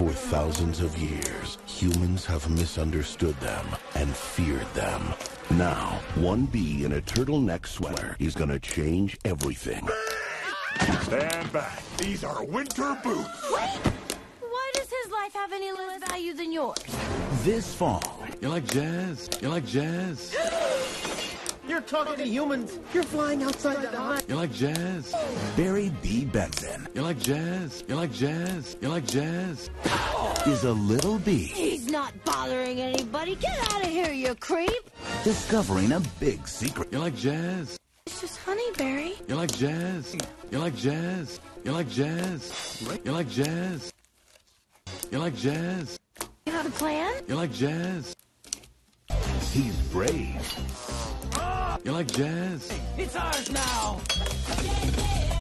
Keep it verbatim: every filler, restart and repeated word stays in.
For thousands of years, humans have misunderstood them and feared them. Now, one bee in a turtleneck sweater is gonna change everything. Stand back. These are winter boots. Wait! Why does his life have any less value than yours? This fall. You like jazz? You like jazz? You're talking to humans. You're flying outside the hut. You like jazz? Barry B. Benson. You like jazz? You like jazz? You like jazz? Is a little bee. He's not bothering anybody. Get out of here, you creep. Discovering a big secret. You like jazz? It's just honey, Barry. You like jazz? You like jazz? You like jazz? You like jazz? You like jazz? You have a plan? You like jazz? He's brave. You like jazz? It's ours now.